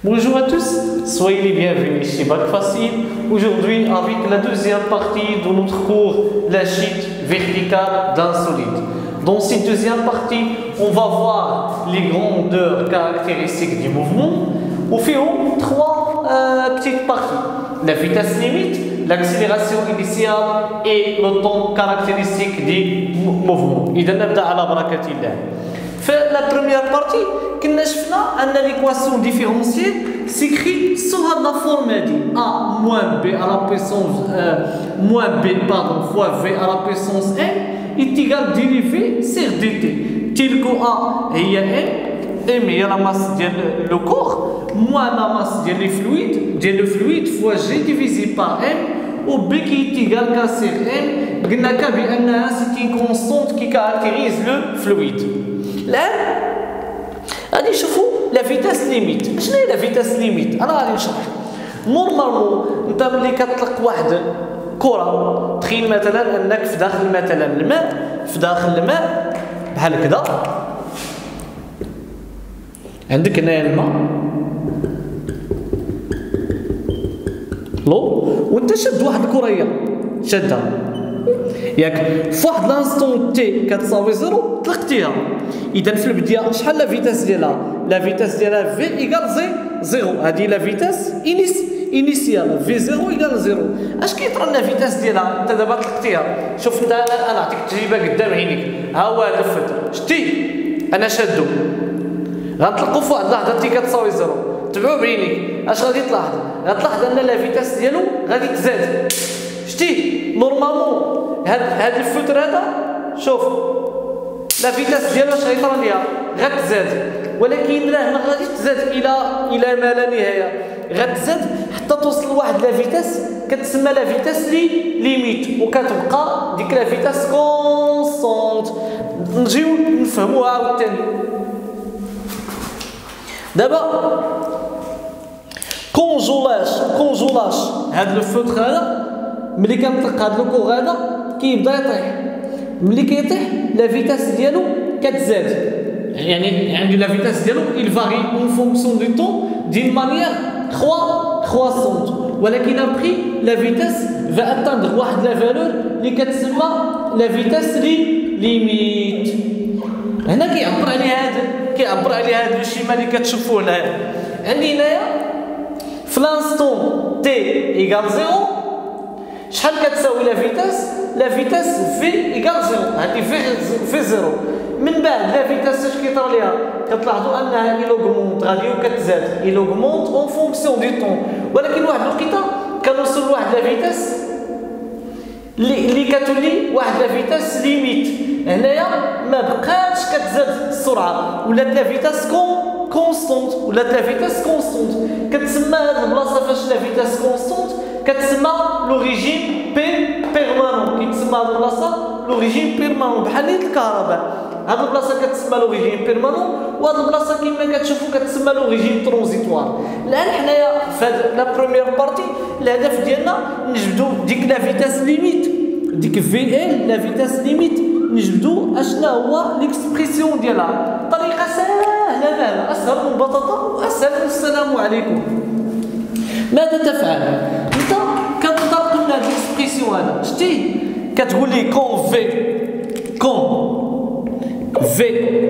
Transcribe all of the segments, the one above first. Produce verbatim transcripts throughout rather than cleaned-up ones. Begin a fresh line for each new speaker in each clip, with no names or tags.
Bonjour à tous, soyez les bienvenus chez Bac Facile. Aujourd'hui, avec la deuxième partie de notre cours, la chute verticale d'un solide. Dans cette deuxième partie, on va voir les grandeurs caractéristiques du mouvement. On fait trois euh, petites parties. La vitesse limite, l'accélération initiale et le temps caractéristique du mouvement. إذا نبدأ على بركة الله. في la première partie كنا شفنا ان l'équation différentielle s'écrit sur la forme دي a moins b à la puissance euh, moins b pardon fois v à la puissance n est égal dérivé sur dt تلك a هي m m هي la masse ديال le corps moins la masse ديال les fluides ديال le fluide fois g divisé par m و b qui est égal à sur n قلنا بانها c'est une constante qui caractérise le fluide. الآن غادي نشوفوا لا فيتاس ليميت. شنو هي لا فيتاس ليميت؟ انا غادي نشرح. نورمالمون انت ملي كتطلق واحد كره، تخيل مثلا انك في داخل مثلا الماء، في داخل الماء بحال هكذا، عندك هنايا الماء لو، وانت شد واحد الكريه شدها ياك في واحد لانستون تي كتساوي زيرو طلقتيها. اذا في البدايه شحال لا فيتاس ديالها؟ لا فيتاس ديالها في ايكال زي زيرو. هذه لا فيتاس انيس انيسيال في زيرو ايكال زيرو. اش كيطرى لنا فيتاس ديالها؟ انت دابا طلقتيها، شوف انت انا انا عطيك تجربه قدام عينيك. ها هو هذا الفتر شتي انا شادو، غنطلقوا في واحد اللحظه تي كتساوي زيرو. تبعوا بعينيك اش غادي تلاحظ؟ غتلاحظ ان لا فيتاس ديالو غادي تزاد. شتي نورمالمون هاد هاد الفتر هذا شوف لا فيتاس ديالو اش غيطرى ليها؟ غتزاد، ولكن راه ما غاديش تزاد الى الى ما لا نهايه، غتزاد حتى توصل لواحد لا فيتاس كتسمى لا فيتاس لي ليميت، وكتبقى ديك لا فيتاس كونستونت. نجيو نفهموها عاوتاني. دابا كونجولاش كونجولاش هاد لو فوتر هذا ملي كنطلق هاد الكور هذا كيبدا يطيح. ملي كيطيح لا فيتاس ديالو كتزاد، يعني عندي لا فيتاس ديالو il varie en fonction du temps d'une manière croissante، ولكن après la vitesse va atteindre واحد لا فالور اللي كتسمى لا فيتاس لي ليميت. هنا كيعبر على هذا كيعبر على هذا الشيما اللي كتشوفوه هنايا. عندي هنايا في لانستون تي ايكال زيرو شحال كتساوي لا فيتاس؟ لا فيتاس في ايكال زيرو، هادي في في زيرو. من بعد لا فيتاس اش كيطرى ليها؟ كتلاحظوا انها ايلوغمونت غادي وكتزاد ايلوغمونت اون فونكسيون دي طون، ولكن واحد الوقيته كنوصل لواحد لا فيتاس اللي اللي كتولي واحد لا فيتاس ليميت. هنايا ما بقاتش كتزاد السرعه، ولات لا فيتاس كون كونستونت، ولات لا فيتاس كونستونت. كتسمى هاد البلاصه فاش لا فيتاس كونستونت كتسمى لوريجين بي بيرمانون. كيتسمى هاد البلاصه لوريجين بيرمانون بحال نيت الكهرباء. هاد البلاصه كتسمى لوريجين بيرمانون، وهاد البلاصه كما كتشوفوا كتسمى لوريجين ترانزيتوار. الان حنايا في هاد لا بروميير بارتي الهدف ديالنا نجبدوا ديك لا فيتاس ليميت، ديك في ال لا فيتاس ليميت نجبدوا اشنا هو ليكسبرسيون ديالها. طريقه سهله مالا، اسهل من البطاطا واسهل من السلام عليكم. ماذا تفعل؟ انت كتطلق لنا ليكسبرسيون هذا شتي كتقول لي كون في كون في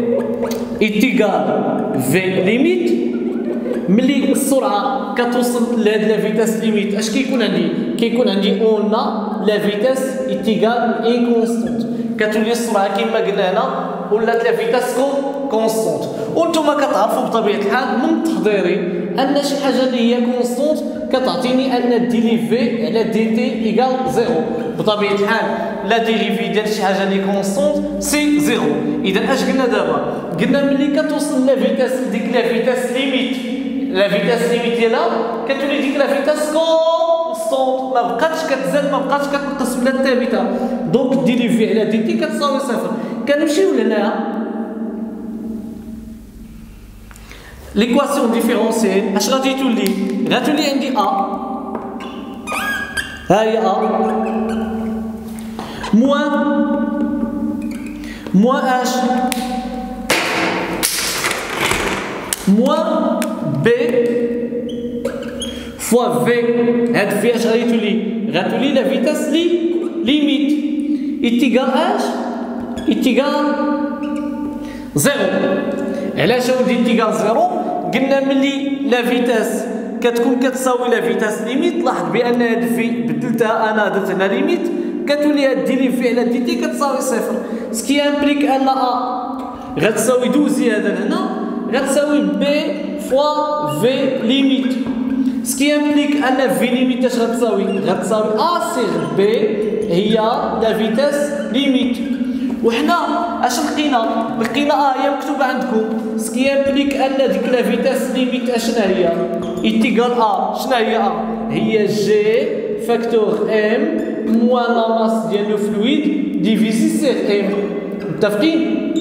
ايتيغال في ليميت. ملي السرعه كتوصل لهاد لا فيتاس ليميت اش كيكون عندي؟ كيكون عندي اون لا فيتاس ايتيغال اي كونستونت. كتولي السرعه كما قلنا هنا ولات لا فيتاس كونستونت. وانتم كتعرفوا بطبيعه الحال من تحضيري ان شي حاجه اللي هي كونستونت كتعطيني ان ديليفي على دي تي ايكال زيرو. بطبيعه الحال لا ديريفي ديال شي حاجه اللي كونستونت سي زيرو. اذا اش قلنا دابا؟ قلنا ملي كتوصل لا فيتاس ديك لا فيتاس ليميت، لا فيتاس ليميت ديالها كتولي ديك لا فيتاس كونستونت، ما بقاتش كتزاد، ما بقاتش كتنقص ولا ثابته. دونك ديليفي على دي تي كتساوي صفر. كنمشيو لهنايا ليكواسيون ديفيرونسييل اش غادي تولي؟ غتولي عندي ا، ها هي ا موان موان اش موان بي فوا في. هاد في اش غادي تولي؟ غتولي لا فيتاس لي ليميت ايتيغال اش؟ ايتيغال زيرو. علاش اولدي ايتيغال زيرو؟ قلنا ملي لا فيتاس كتكون كتساوي لا فيتاس ليميت، لاحظ بان هاد في بدلتها انا درت هنا ليميت، كتولي هاد دي لي في على دي تي كتساوي صفر. سكي امبليك ان ا غتساوي دوزي هذا هنا غتساوي بي فوا في ليميت. سكي امبليك ان في ليميت اش غتساوي؟ غتساوي ا سيغ بي هي لا فيتاس ليميت. وحنا اش لقينا؟ لقينا اه هي مكتوبه عندكم. سكي امبليك ان ديك لا فيتاس ليميت اشنا هي؟ ايتيغال ا. شنا هي ا؟ هي جي فاكتور ام موان لا ماس ديال لو فلويد ديفيزي سيغ ام. متفقين؟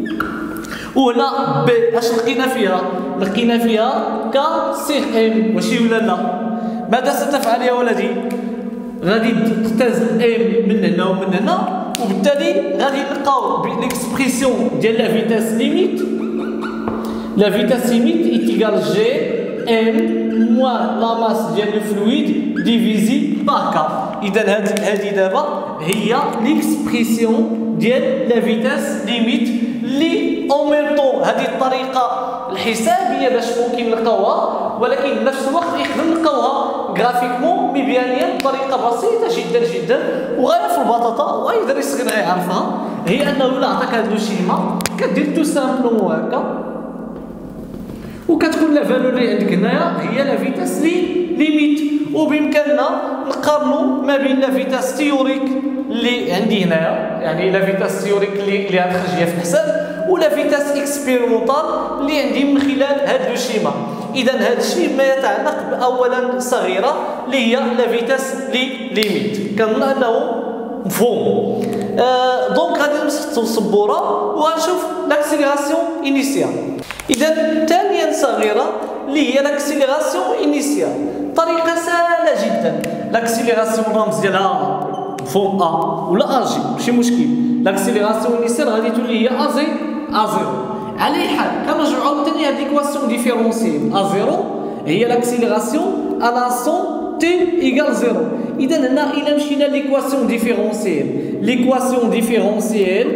وهنا بي اش لقينا فيها؟ لقينا فيها كا سيغ ام، ماشي ولا لا؟ ماذا ستفعل يا ولدي؟ غادي تجتاز ام من هنا ومن هنا، وبالتالي غادي نلقاو ليكسبريسيون ديال لا فيتاس ليميت. لا فيتاس ليميت ايتيغال جي ام موان لا ماس ديال لو فلويد ديفيزي باغ كا. اذا هاد هادي دابا هي ليكسبريسيون ديال لا فيتاس ليميت اللي او ميم طون هذه الطريقه الحسابيه باش ممكن نلقاوها، ولكن نفس الوقت يخدم نلقاوها غرافيكمون مبيانيه بطريقه بسيطه جدا جدا وغايه في البساطه، واي دري صغير غيعرفها. هي انه الا عطاك هذا لو شيما كدير تو سامبلومون هكا وكتكون لا فالور اللي عندك هنايا هي لا فيتاس لي ليميت، وبامكاننا نقارنوا ما بين لا فيتاس تيوريك اللي عندي هنايا، يعني لا فيتاس تيوريك اللي اللي غتخرج ليا في الحساب، ولا فيتاس اكسبيريمونطال اللي عندي من خلال هاد لو شيما. اذا هاد الشيء ما يتعلق باولا صغيره اللي هي لا فيتاس لي ليميت، كنظن انه مفهوم. آه دونك غادي نمسح السبوره وغنشوف لاكسيليراسيون انيسيال. اذا ثانيا صغيره اللي هي لاكسيليراسيون انيسيال، طريقه سهله جدا. لاكسيليراسيون الرمز ديالها مفهوم ا ولا ا جي ماشي مشكل. لاكسيليراسيون انيسيال غادي تولي هي ا زي ا زيرو. على اي حال كنرجعوا عاوتاني هاد ليكواسيون ديفيرونسييل ا زيرو هي لاكسيليراسيون ا لانستون تي ايكال زيرو. اذا هنا الى مشينا ليكواسيون ديفيرونسييل، ليكواسيون ديفيرونسييل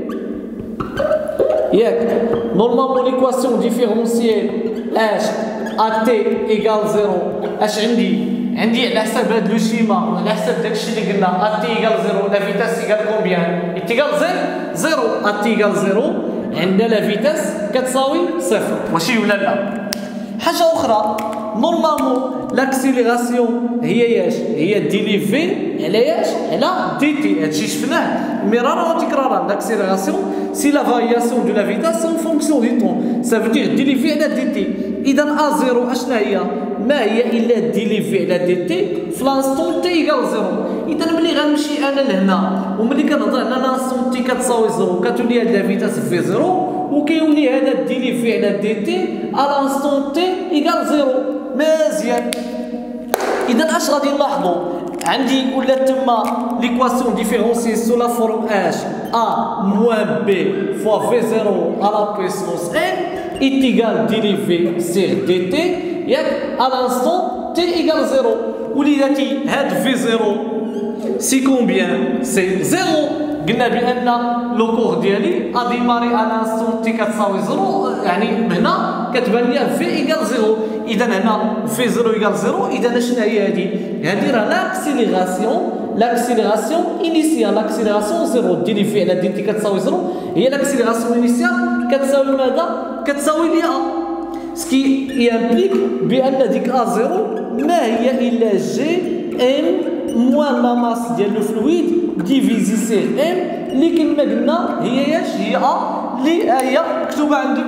ياك نورمالمون ليكواسيون ديفيرونسييل اش ا تي ايكال زيرو اش عندي؟ عندي على حساب هاد لو شيما وعلى حساب داكشي اللي قلنا ا تي ايكال زيرو لا فيتاس ايكال كومبيان؟ ايكال زيرو. ا تي ايكال زيرو عندنا لا فيتاس كتساوي صفر، ماشي ولا لا؟ حاجه اخرى نورمالمون لاكسيليراسيون هي ياش؟ هي دي لي في على ياش؟ على دي تي. هادشي شفناه مرارا وتكرارا. لاكسيليراسيون سي لا فارياسيون دو لا فيتاس اون فونكسيون دي طون، سا فو دير دي لي في على دي تي. اذا ا زيرو اشنا هي؟ ما هي الا دي لي في على دي تي في لانستون تي ايكال زيرو. اذا ملي غنمشي انا لهنا وملي كنهضر على لانستون تي كتساوي زيرو كتولي هاد لا فيتاس في زيرو، وكيولي هذا دي لي في على دي تي على لانستون تي ايكال زيرو. مزيان. اذا اش غادي نلاحظوا؟ عندي ولات تما ليكواسيون ديفيرونسييل سو لا فورم اش ا موان بي فوا في زيرو على بويسونس ان ايتيغال دي لي في سيغ دي تي ياك على لانستون تي ايكال زيرو. وليداتي هاد في زيرو سي كومبيان؟ سي زيرو. قلنا بان لو كور ديالي ا ديماري على لانستون تي كتساوي زيرو، يعني هنا كتبان ليا في ايكال زيرو. اذا هنا في زيرو ايكال زيرو. اذا شنو هي هذه؟ هذه راه لاكسيليراسيون لاكسيليراسيون انيسيال. لاكسيليراسيون زيرو دي لي في على دي تي كتساوي زيرو هي لاكسيليراسيون انيسيال كتساوي ماذا؟ كتساوي لي ا. سكي يمبليك بان ديك ا زيرو ما هي الا جي ام موان لا ماس ديال لو فلويد ديفيزي سي ام اللي كما قلنا هي ياش؟ هي ا اللي ها هي مكتوبه عندك.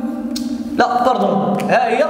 لا باردون، ها هي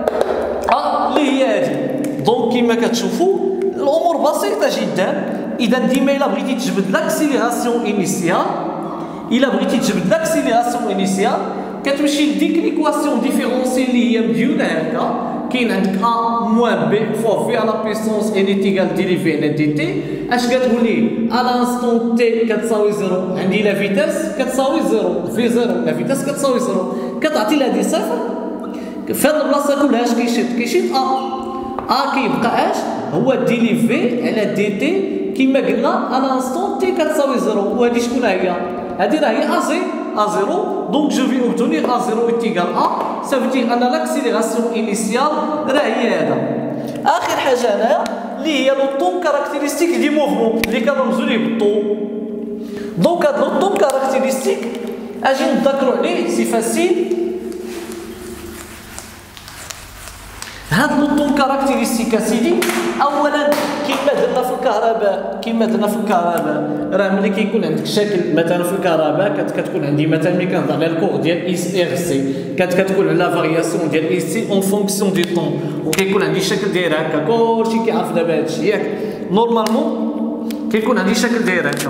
ا اللي هي هذه. دونك كما كتشوفوا الامور بسيطه جدا. اذا ديما الا بغيتي تجبد لاكسيليراسيون انيسيال الا بغيتي تجبد لاكسيليراسيون انيسيال كتمشي لديك ليكواسيون ديفيرونسييل اللي هي مديونه هكا. كاين عندك ا موان بي فوا في على بيسونس ان ايتيغال دي لي في على دي تي. اش كتقول لي؟ ا لانستون تي كتساوي زيرو عندي لا فيتاس كتساوي زيرو في زيرو لا فيتاس كتساوي زيرو. كتعطي لها دي صفر في هذه البلاصه كلها اش كيشد كيشد ا ا كيبقى اش هو ديليفي على دي تي كما قلنا الانستون تي كتساوي زيرو. وهذه شكون هي؟ هذه راه هي ا زي ا زيرو. دونك جو في اوبتونير ا زيرو ايتيغال ا. سا فو دير ان لاكسيليراسيون انيسيال راه هي هذا. اخر حاجه هنايا اللي هي لو طون كاركتيرستيك دي موفمون اللي كنرمزو ليه بالطو. دونك هاد لو طون كاركتيرستيك اجي نذكروا عليه سي فاسيل. هاد لو طون كاركتيرستيك اسيدي اولا كيما درنا في الكهرباء كيما درنا في الكهرباء راه ملي كيكون عندك شكل مثلا في الكهرباء كتكون عندي مثلا ملي كنهضر على الكور ديال اس ار سي كتكون على فارياسيون ديال اس سي اون فونكسيون دو طون وكيكون عندي شكل داير هكا. كلشي كيعرف دابا هادشي ياك. نورمالمون كيكون عندي شكل داير هكا.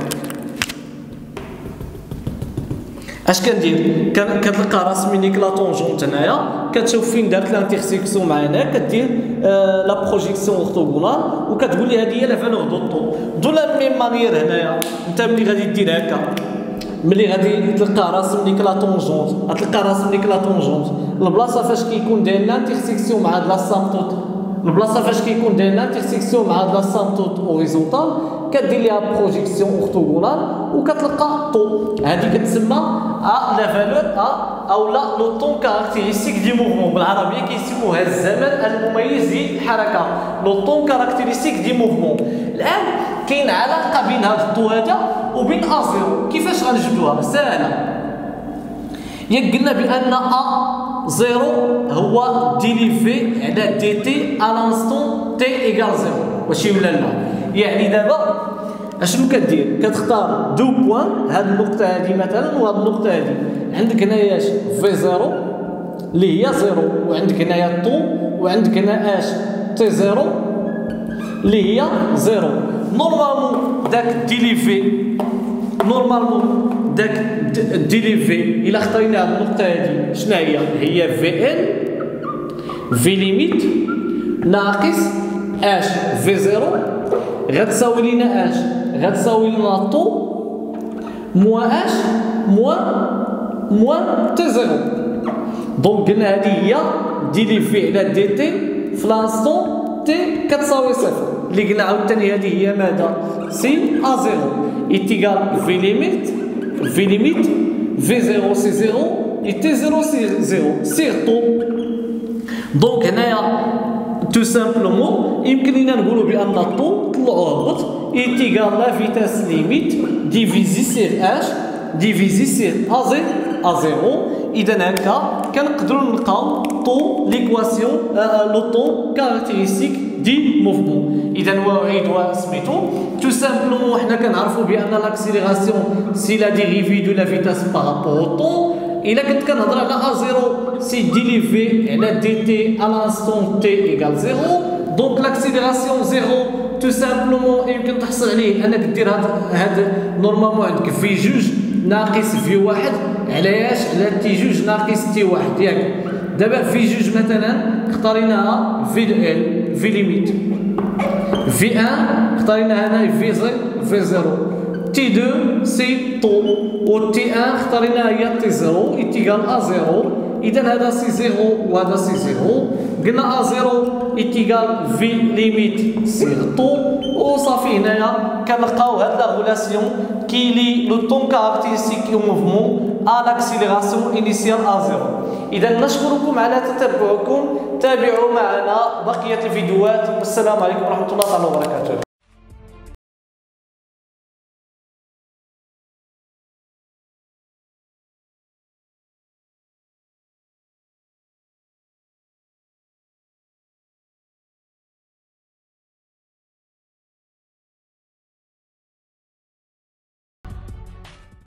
اش كندير؟ كتلقى راسمي ليك لا طونجونت هنايا كتشوف فين دارت لانترسيكسيون مع هنا كدير آه لا بروجيكسيون اورتوغونال وكتقول لي هذه هي لا فالور دو طون. دو لا ميم مانيير هنايا انت ملي غادي دير هكا ملي غادي تلقى راسم ليك لا طونجونت غتلقى راسم ليك لا طونجونت البلاصه فاش كيكون داير لانترسيكسيون مع هاد لا سامتوت البلاصه فاش كيكون داير لانترسيكسيون مع هاد لا سامتوت اوريزونتال كدير ليها بروجيكسيون اورتوغونال وكتلقى طو. هذه كتسمى ا لا فالور ا او لا لو طون كاركتيرستيك دي موفمون. بالعربيه كيسموها الزمن المميز للحركه لو طون كاركتيرستيك دي موفمون. الان كاين علاقه بين هذا الطو هذا وبين ا زيرو. كيفاش غنجبدوها؟ سهله. ياك قلنا بان ا زيرو هو ديليفي على دي تي ا لانستون تي ايكال زيرو. واش ولا لا؟ يعني دابا اشنو كدير؟ كتختار دو بوان هاد النقطه هادي مثلا وهاد النقطه هادي. عندك هنايا اش في زيرو اللي هي زيرو وعندك هنايا طو وعندك هنا اش تي زيرو اللي هي زيرو. نورمالمون داك ديليفي نورمالمون داك ديليفي الا خطينا هاد النقطه هادي شنو هي؟ هي في ان في ليميت ناقص اش في زيرو غتساوي لينا اش؟ غتساوي لنا طو موان اش موان موان تي زيرو. دونك قلنا هذه هي ديليفي على دي تي في لانستون تي كتساوي صفر اللي قلنا عاوتاني هذه هي ماذا؟ سي ا زيرو ايتيغال في ليميت في ليميت في زيرو سي زيرو اي تي زيرو سي زيرو سير طو. دونك هنايا تو سامبلومون يمكن لينا نقولوا بان الطو طلعوا هبط ايتيغال لا فيتاس ليميت ديفيزي سير اش ديفيزي سير ا زيرو ا زيرو. اذا هكا كنقدروا نلقاو طو ليكواسيون لو طون كاركتيرستيك دي موفمون. اذا واعيد وسميتو تو سامبلومون حنا كنعرفوا بان لاكسيليراسيون سي لا ديريفي دو لا فيتاس بارابور او طون. الا كنت كنهضر على ا زيرو سي ديليفي على دي تي ا لانستون تي ايكال زيرو. دونك لاكسيليراسيون زيرو تو سامبلومون يمكن تحصل عليه انك دير هاد هاد نورمالمون عندك في جوج ناقص في واحد علاش؟ على تي جوج ناقص تي واحد ياك. دابا في جوج مثلا اختاريناها في ال في ليميت في ان اختاريناها هنا في زي في زيرو تي دو سي طو و تي ان اختاريناها هي تي زيرو ايتيغال ا زيرو. اذا هذا سي زيرو وهذا سي زيرو. قلنا ا زيرو ايتيغال في ليميت سي طو وصافي. هنايا كنلقاو هاد لا غولاسيون كي لي لو طون كاركتيرستيك دو موفمون ا لاكسيليراسيون انيسيال ا زيرو. اذا نشكركم على تتبعكم. تابعوا معنا بقيه الفيديوهات والسلام عليكم ورحمه الله تعالى وبركاته.